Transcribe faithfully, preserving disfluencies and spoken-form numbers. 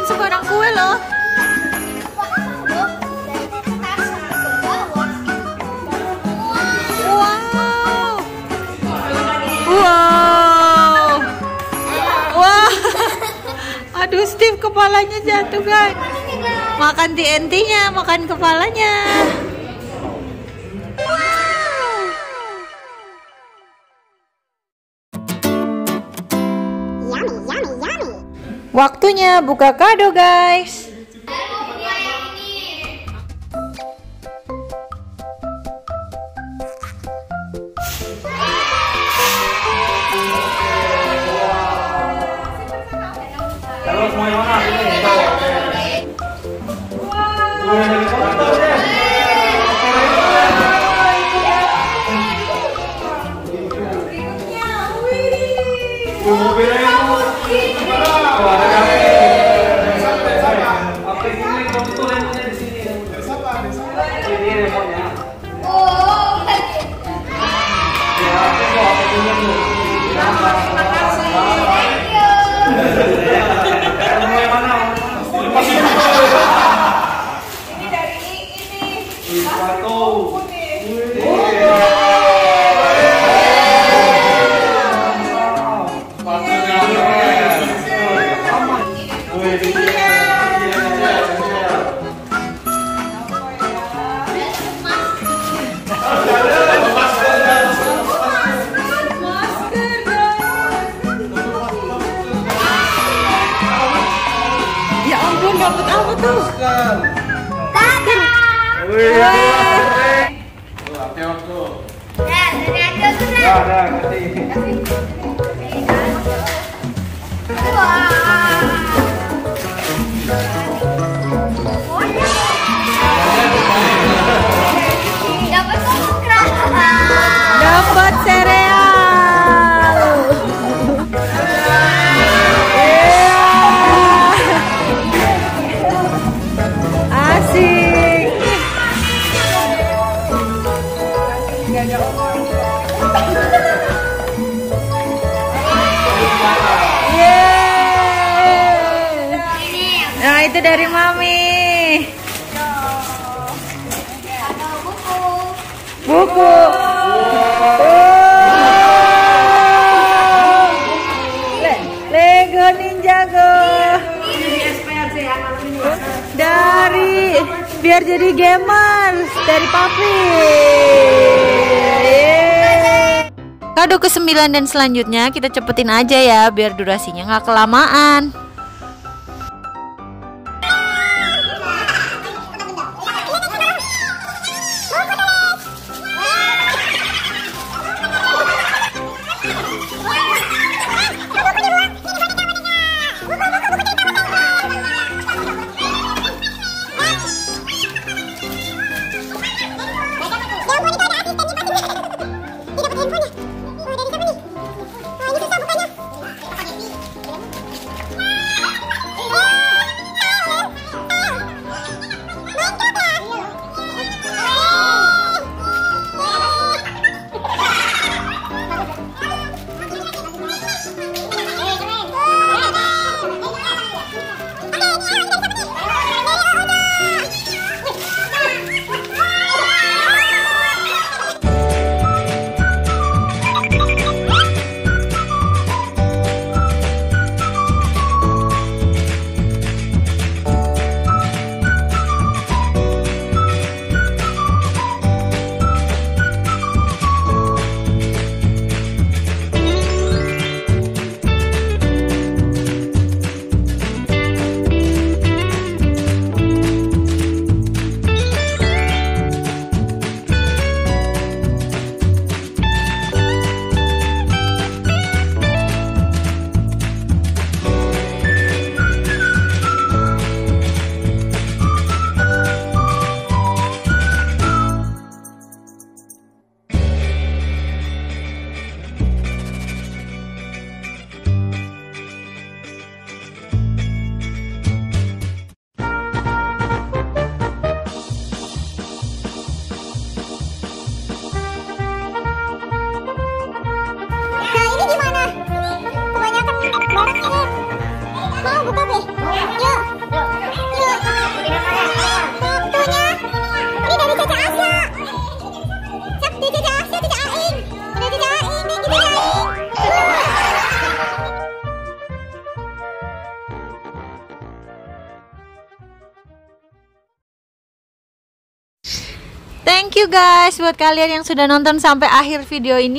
bukan sembarang kue loh. Wow. Wow. Wah. Aduh, Steve kepalanya jatuh, guys. Makan T N T-nya, makan kepalanya. Waktunya buka kado, guys. Ini dari ini. Sepatu. Ya ampun, dapat apa tuh? Dadah. Dapat sereal. Asik. Nah, itu dari Mami. Buku. Lego Ninjago. Dari biar jadi gamers dari Papi. Kado kesembilan dan selanjutnya kita cepetin aja ya biar durasinya nggak kelamaan. you guys buat kalian yang sudah nonton sampai akhir video ini.